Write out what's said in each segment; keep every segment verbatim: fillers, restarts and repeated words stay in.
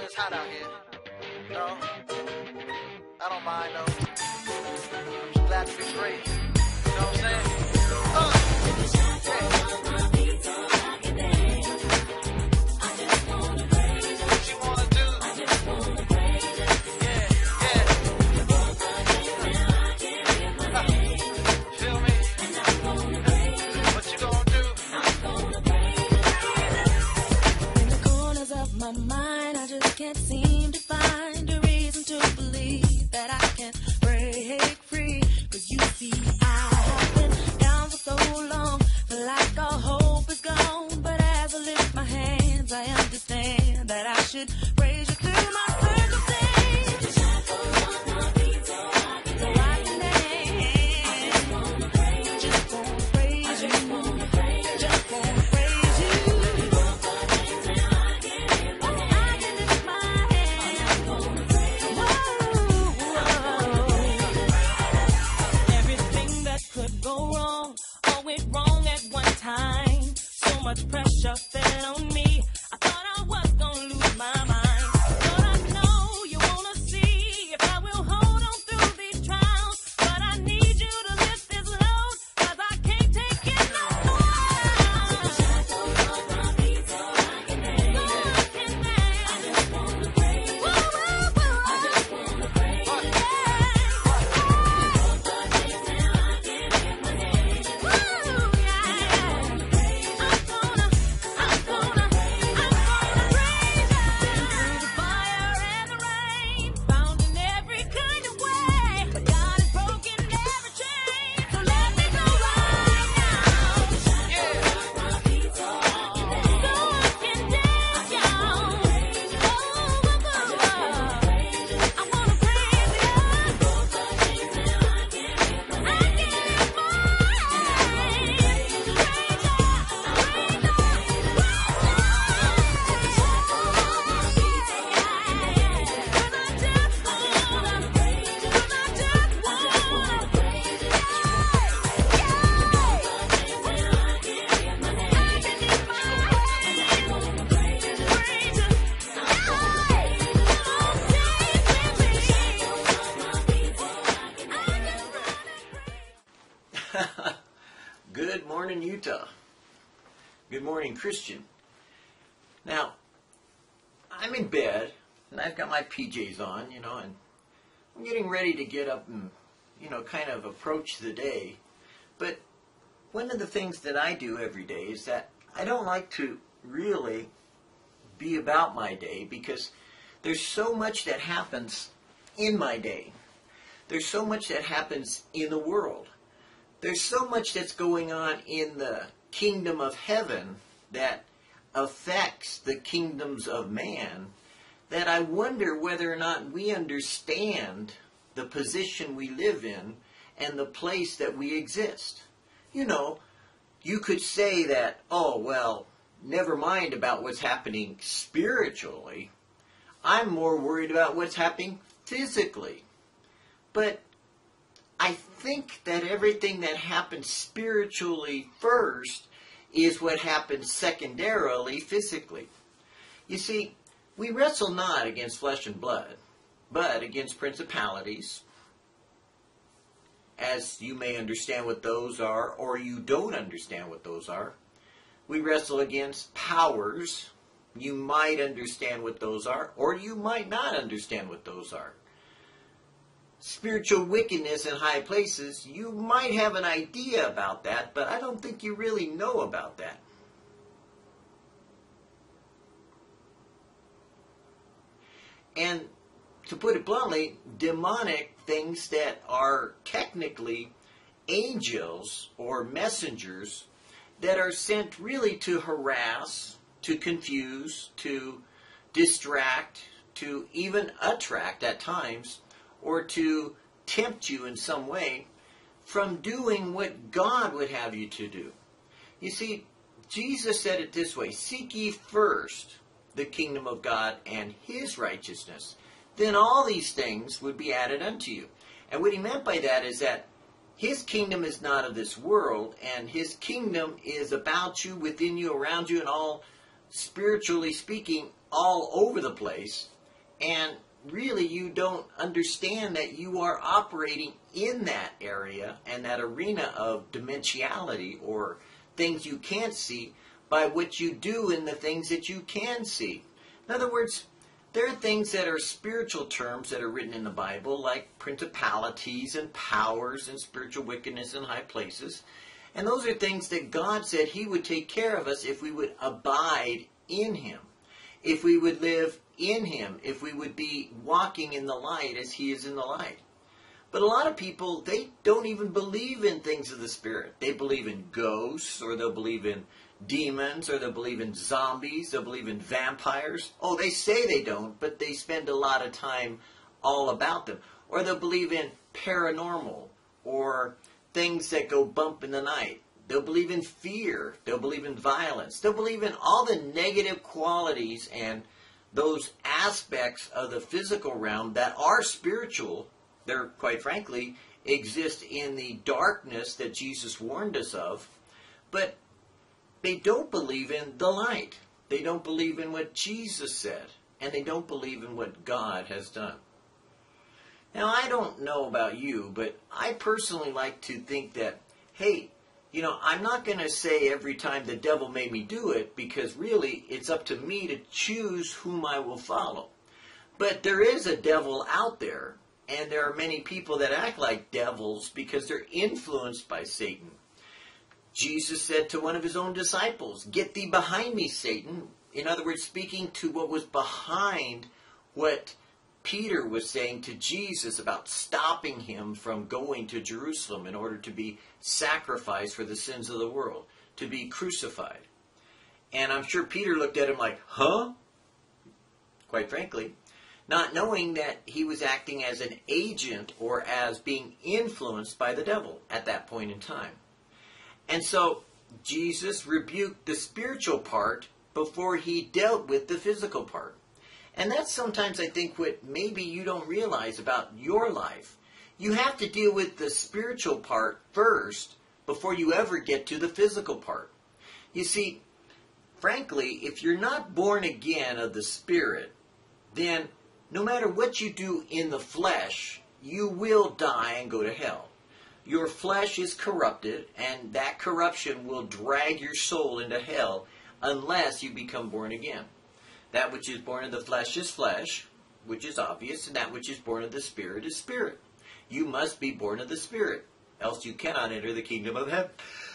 it's hot out here. No, I don't mind though. I'm just glad to be free. You know what I'm saying? Uh, yeah. What you wanna do? Yeah, yeah. Uh, feel me? What you gonna do? In the corners of my mind, I just can't seem to find a reason to believe that I can break free. Cause you see, I have been down for so long, feel like all hope is gone. But as I lift my hands, I understand that I should praise you through my circumstance. So I can dance. Just wanna praise you. Just wanna praise you. Just wanna praise you. I can lift my hands. Whoa. Everything that could go wrong, all went wrong at one time. So much pressure fell on me. I thought I was gonna lose my mind. But I know you wanna see if I will hold on through these trials. But I need you to lift this load, cause I can't take it no more. So I can dance. I just wanna praise you. I just wanna praise you. Good morning, Utah. Good morning, Christian. Now, I'm in bed, and I've got my P Js on, you know, and I'm getting ready to get up and, you know, kind of approach the day. But one of the things that I do every day is that I don't like to really be about my day because there's so much that happens in my day. There's so much that happens in the world. There's so much that's going on in the kingdom of heaven that affects the kingdoms of man that I wonder whether or not we understand the position we live in and the place that we exist. You know, you could say that, oh, well, never mind about what's happening spiritually. I'm more worried about what's happening physically. But I think that everything that happens spiritually first is what happens secondarily physically. You see, we wrestle not against flesh and blood, but against principalities, as you may understand what those are, or you don't understand what those are. We wrestle against powers. You might understand what those are, or you might not understand what those are. Spiritual wickedness in high places, you might have an idea about that, but I don't think you really know about that. And to put it bluntly, demonic things that are technically angels or messengers that are sent really to harass, to confuse, to distract, to even attract at times, or to tempt you in some way from doing what God would have you to do. You see, Jesus said it this way, seek ye first the kingdom of God and his righteousness. Then all these things would be added unto you. And what he meant by that is that his kingdom is not of this world, and his kingdom is about you, within you, around you, and all, spiritually speaking, all over the place. and really you don't understand that you are operating in that area and that arena of dimensionality, or things you can't see, by what you do in the things that you can see. In other words, there are things that are spiritual terms that are written in the Bible, like principalities and powers and spiritual wickedness in high places. And those are things that God said He would take care of us if we would abide in Him, if we would live in Him, if we would be walking in the light as He is in the light. But a lot of people, they don't even believe in things of the Spirit. They believe in ghosts, or they'll believe in demons, or they'll believe in zombies, they'll believe in vampires. Oh, they say they don't, but they spend a lot of time all about them. Or they'll believe in paranormal, or things that go bump in the night. They'll believe in fear. They'll believe in violence. They'll believe in all the negative qualities and those aspects of the physical realm that are spiritual. They're, quite frankly, exist in the darkness that Jesus warned us of. But they don't believe in the light. They don't believe in what Jesus said. And they don't believe in what God has done. Now, I don't know about you, but I personally like to think that, hey, you know, I'm not going to say every time the devil made me do it, because really it's up to me to choose whom I will follow. But there is a devil out there, and there are many people that act like devils because they're influenced by Satan. Jesus said to one of His own disciples, "Get thee behind me, Satan." In other words, speaking to what was behind what Peter was saying to Jesus about stopping him from going to Jerusalem in order to be sacrificed for the sins of the world, to be crucified. And I'm sure Peter looked at him like, huh? Quite frankly, not knowing that he was acting as an agent or as being influenced by the devil at that point in time. And so Jesus rebuked the spiritual part before He dealt with the physical part. And that's sometimes, I think, what maybe you don't realize about your life. You have to deal with the spiritual part first before you ever get to the physical part. You see, frankly, if you're not born again of the Spirit, then no matter what you do in the flesh, you will die and go to hell. Your flesh is corrupted, and that corruption will drag your soul into hell unless you become born again. That which is born of the flesh is flesh, which is obvious, and that which is born of the Spirit is spirit. You must be born of the Spirit, else you cannot enter the kingdom of heaven.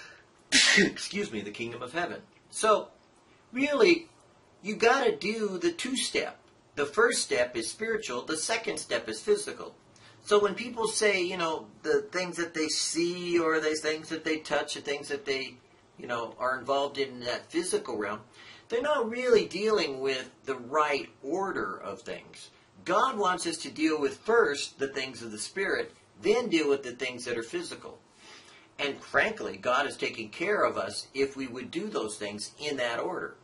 Excuse me, the kingdom of heaven. So, really, you got to do the two-step. The first step is spiritual, the second step is physical. So when people say, you know, the things that they see, or the things that they touch, the things that they, you know, are involved in that physical realm, they're not really dealing with the right order of things. God wants us to deal with first the things of the Spirit, then deal with the things that are physical. And frankly, God is taking care of us if we would do those things in that order.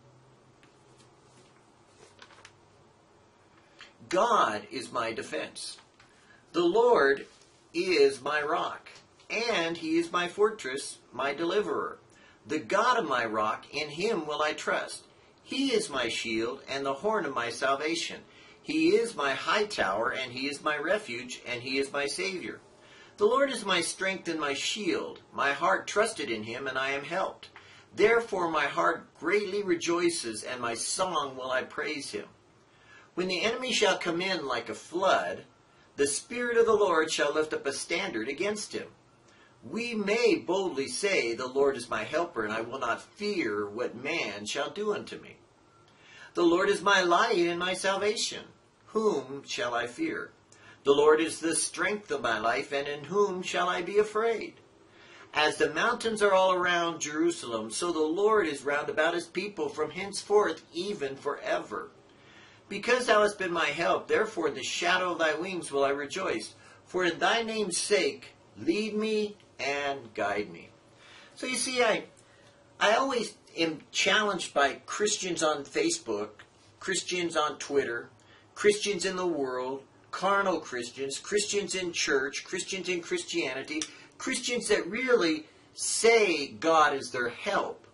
God is my defense. The Lord is my rock, and He is my fortress, my deliverer. The God of my rock, in Him will I trust. He is my shield and the horn of my salvation. He is my high tower, and He is my refuge, and He is my Savior. The Lord is my strength and my shield. My heart trusted in Him, and I am helped. Therefore my heart greatly rejoices, and my song will I praise Him. When the enemy shall come in like a flood, the Spirit of the Lord shall lift up a standard against him. We may boldly say, the Lord is my helper, and I will not fear what man shall do unto me. The Lord is my light and my salvation. Whom shall I fear? The Lord is the strength of my life, and in whom shall I be afraid? As the mountains are all around Jerusalem, so the Lord is round about His people from henceforth even forever. Because Thou hast been my help, therefore in the shadow of Thy wings will I rejoice. For in Thy name's sake, lead me and guide me. So you see, I, I always am challenged by Christians on Facebook, Christians on Twitter, Christians in the world, carnal Christians, Christians in church, Christians in Christianity, Christians that really say God is their help,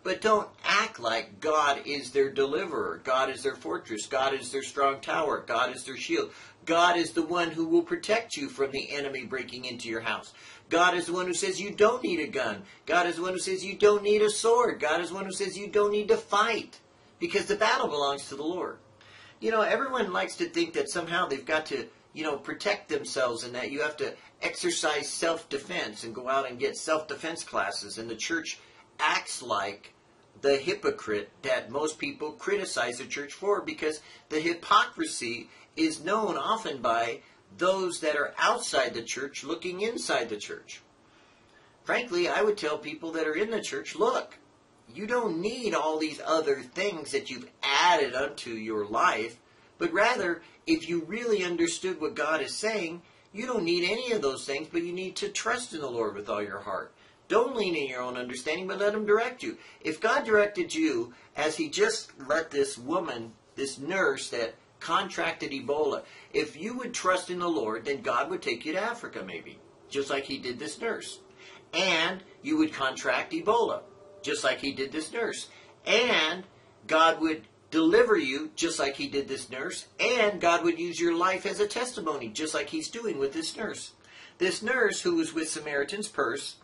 but don't act like God is their deliverer. God is their fortress. God is their strong tower. God is their shield. God is the one who will protect you from the enemy breaking into your house. God is the one who says you don't need a gun. God is the one who says you don't need a sword. God is the one who says you don't need to fight, because the battle belongs to the Lord. You know, everyone likes to think that somehow they've got to, you know, protect themselves, and that you have to exercise self-defense and go out and get self-defense classes. And the church acts like the hypocrite that most people criticize the church for, because the hypocrisy is known often by those that are outside the church looking inside the church. Frankly, I would tell people that are in the church, look, you don't need all these other things that you've added unto your life, but rather, if you really understood what God is saying, you don't need any of those things, but you need to trust in the Lord with all your heart. Don't lean in your own understanding, but let Him direct you. If God directed you, as He just let this woman, this nurse that contracted Ebola, if you would trust in the Lord, then God would take you to Africa maybe, just like He did this nurse. And you would contract Ebola, just like He did this nurse. And God would deliver you, just like He did this nurse. And God would use your life as a testimony, just like He's doing with this nurse. This nurse, who was with Samaritan's Purse,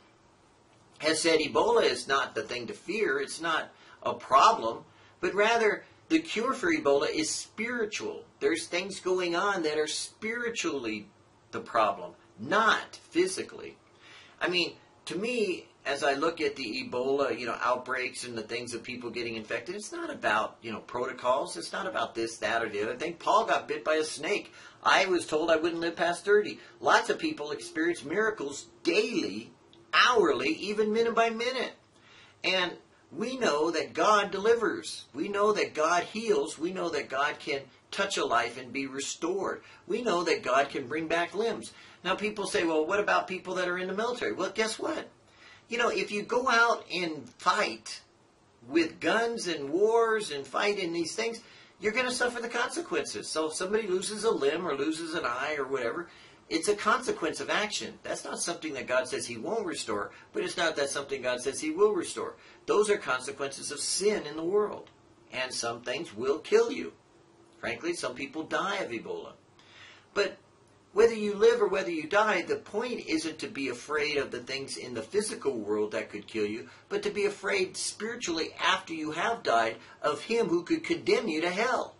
has said Ebola is not the thing to fear. It's not a problem, but rather the cure for Ebola is spiritual. There's things going on that are spiritually the problem, not physically. I mean, to me, as I look at the Ebola, you know, outbreaks and the things of people getting infected, it's not about, you know, protocols. It's not about this, that, or the other thing. Paul got bit by a snake. I was told I wouldn't live past thirty. Lots of people experience miracles daily, hourly, even minute by minute. And we know that God delivers. We know that God heals. We know that God can touch a life and be restored. We know that God can bring back limbs. Now people say, well, what about people that are in the military? Well, guess what? You know, if you go out and fight with guns and wars and fight in these things, you're going to suffer the consequences. So if somebody loses a limb or loses an eye or whatever, it's a consequence of action. That's not something that God says He won't restore, but it's not that something God says He will restore. Those are consequences of sin in the world. And some things will kill you. Frankly, some people die of Ebola. But whether you live or whether you die, the point isn't to be afraid of the things in the physical world that could kill you, but to be afraid spiritually after you have died of Him who could condemn you to hell.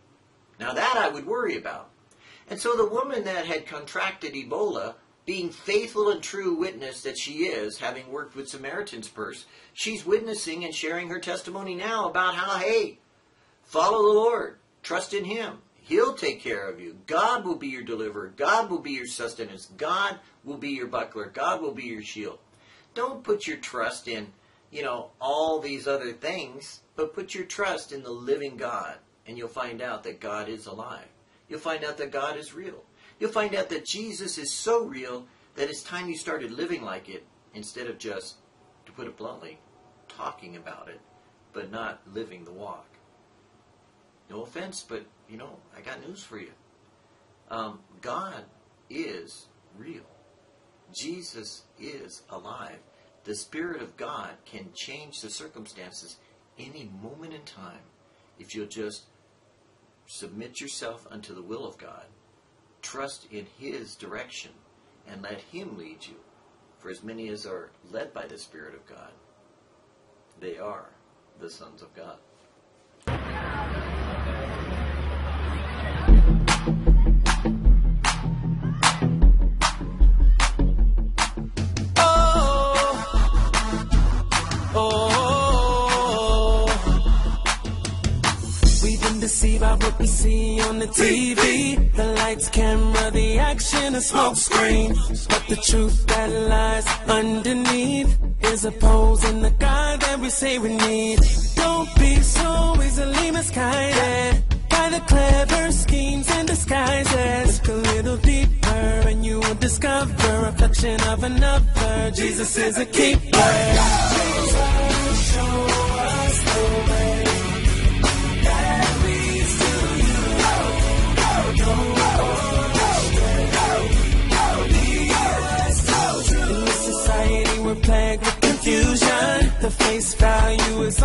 Now that I would worry about. And so the woman that had contracted Ebola, being faithful and true witness that she is, having worked with Samaritan's Purse, she's witnessing and sharing her testimony now about how, hey, follow the Lord, trust in Him. He'll take care of you. God will be your deliverer. God will be your sustenance. God will be your buckler. God will be your shield. Don't put your trust in, you know, all these other things, but put your trust in the living God, and you'll find out that God is alive. You'll find out that God is real. You'll find out that Jesus is so real that it's time you started living like it instead of just, to put it bluntly, talking about it, but not living the walk. No offense, but, you know, I got news for you. Um, God is real. Jesus is alive. The Spirit of God can change the circumstances any moment in time if you'll just submit yourself unto the will of God, trust in His direction, and let Him lead you. For as many as are led by the Spirit of God, they are the sons of God. Deceived by what we see on the T V, the lights, camera, the action, a smoke screen. But the truth that lies underneath is opposing the God that we say we need. Don't be so easily misguided by the clever schemes and disguises. Look a little deeper and you will discover a reflection of another. Jesus is a keeper. Jesus, show us the way. We're plagued with confusion. The face value is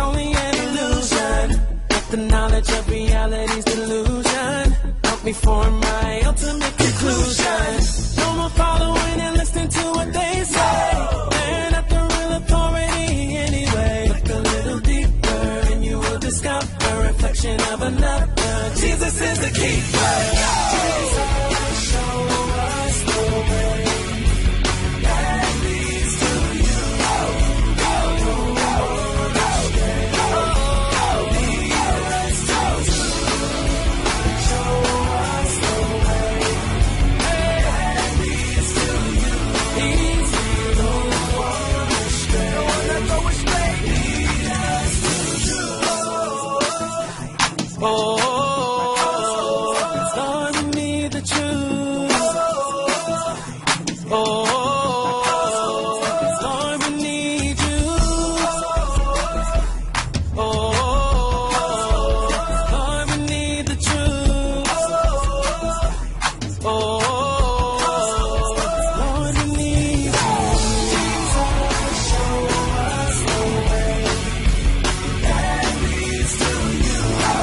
the knowledge of reality's delusion. Help me form my ultimate conclusion. No more following and listening to what they say. They're not the real authority anyway. Look a little deeper and you will discover a reflection of another. Jesus is the keeper. Jesus, show us the way that leads to you. Oh, Lord, we need the truth. Oh, Lord, we need you. Oh, Lord, we need the truth. Oh, Lord, we need you. Jesus, show us the way that leads to you.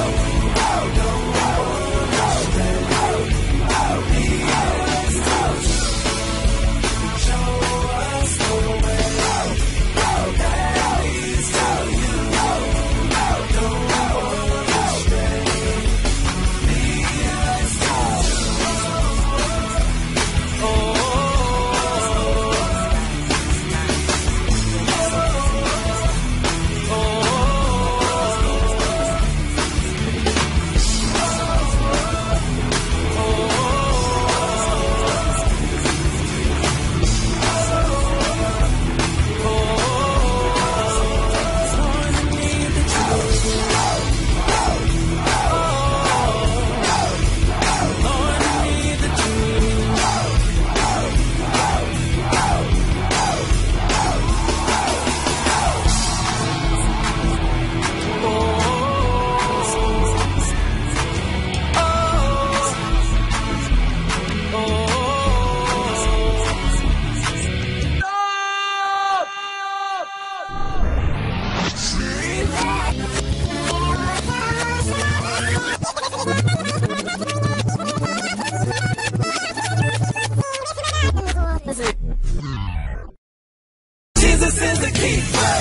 Jesus is the keeper.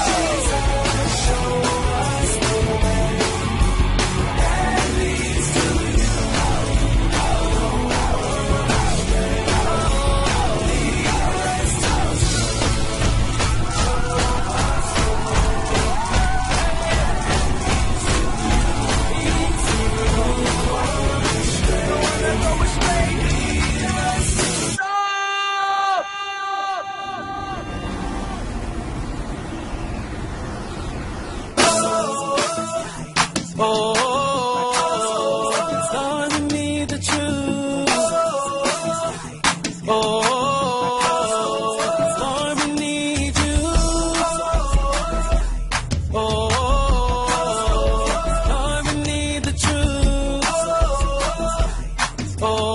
Oh, Lord, we need the truth. Oh, Lord, we need you. Oh, Lord, we need the truth. Oh,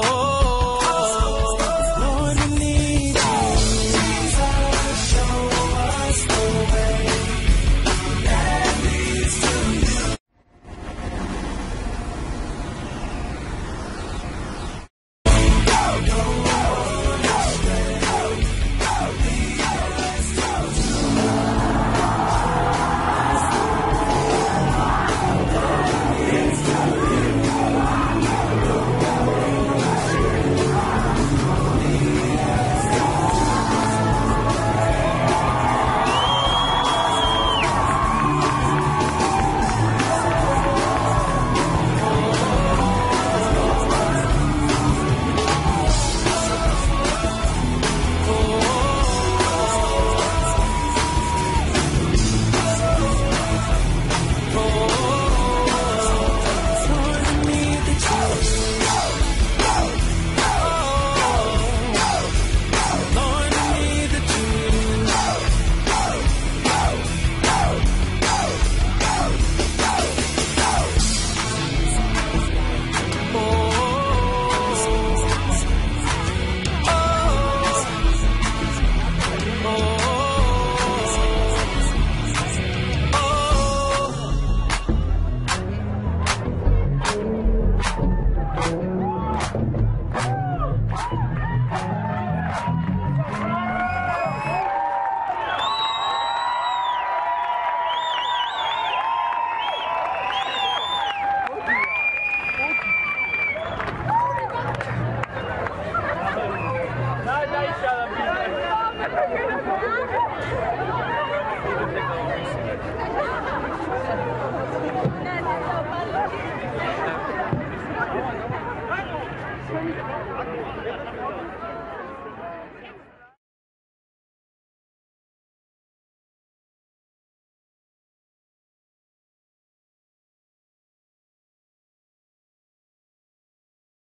Lord, we need you. Jesus, show us the way that leads to you. Thank you.